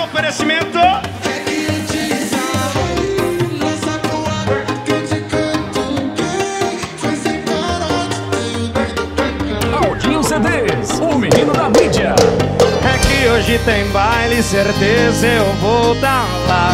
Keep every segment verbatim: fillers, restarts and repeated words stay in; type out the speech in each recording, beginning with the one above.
no oferecimento. Aldinho C Ds, o menino da mídia. É que hoje tem baile, certeza eu vou dar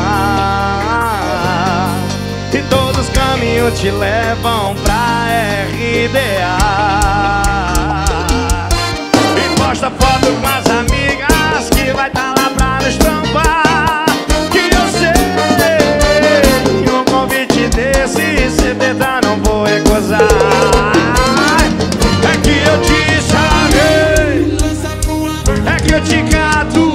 lá. E todos os caminhos te levam pra R D A. E posta foto com as amigas que vai tá lá pra nos trombar. Que eu sei, um convite desse C D tá, não vou recusar. É que eu te chamei, é que eu te cato.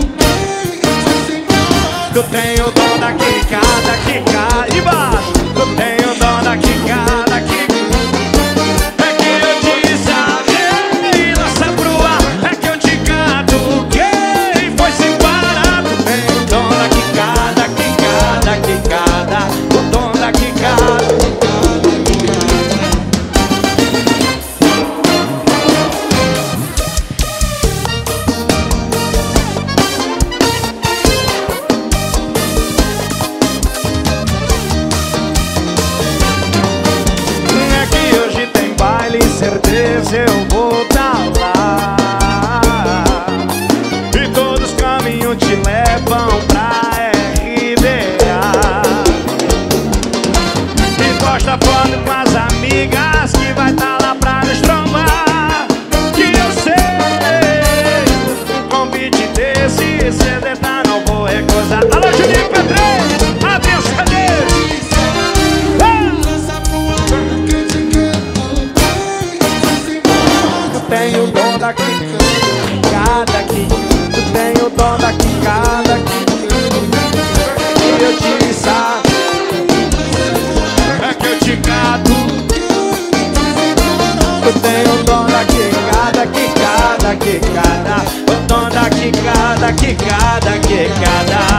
Eu tenho dom da quicada, quicada embaixo. Eu tenho dom da quicada, quicada. É que eu te chamei, lança pro ar. É que eu te cato, quem foi sem parar. Eu tenho dom da quicada, quicada, quicada. O dom da quicada. Certeza eu vou tá lá. E todos os caminhos te levam pra R D A. E posta foto com as amigas que vai tá lá pra nos trombar. Que eu sei, um convite desse C D tá, não vou recusar. Alô, Juninho P três, abre o C D. Tenho o dom da quicada aqui. Tu tem o dom da quicada aqui. E eu te sabe, é que eu te cato. Tu tem o dom da quicada, quicada, quicada. O dom da quicada, quicada, quicada.